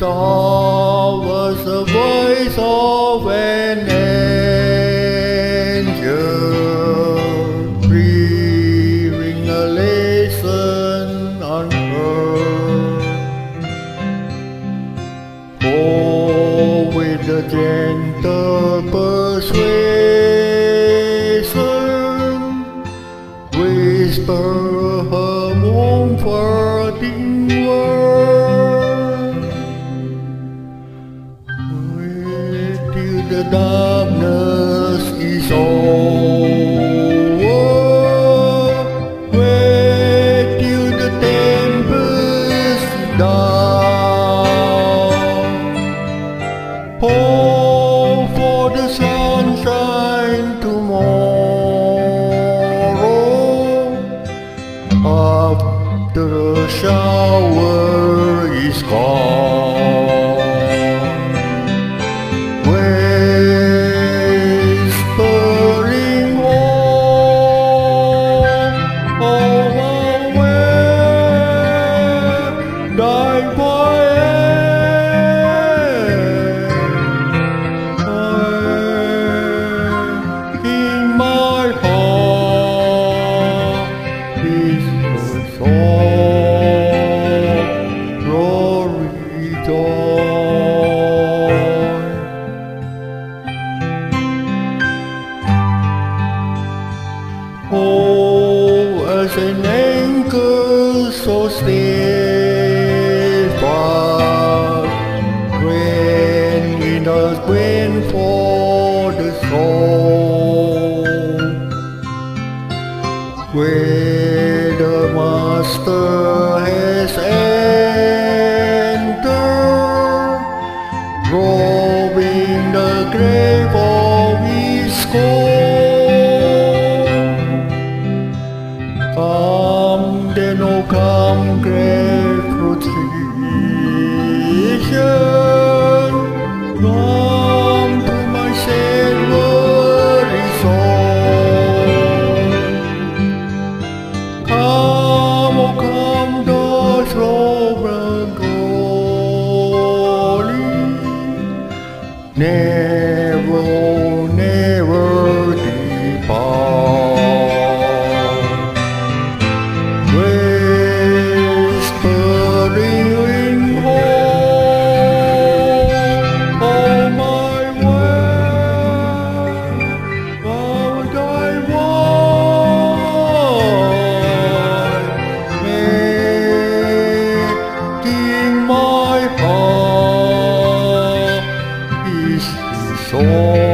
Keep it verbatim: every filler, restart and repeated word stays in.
saw was the voice of an angel, breathing a lesson on earth. Oh, with a gentle persuasion, whisper her comforting word. Wait till the darkness is over. Wait till the tempest is down. Hope for the sunshine tomorrow, after the shower is gone. Whispering home, oh, where thy voice in my heart is the song, glory, joy. Oh, as an anchor so steadfast, when it does win for the soul, where the Master has entered, robbing the grave of his soul. Come then, oh come, great physician, come to my Savior's soul. Come, oh come, the sovereign glory, never, oh never depart. Whispering in home, oh my way, how thy voice making my heart is the song.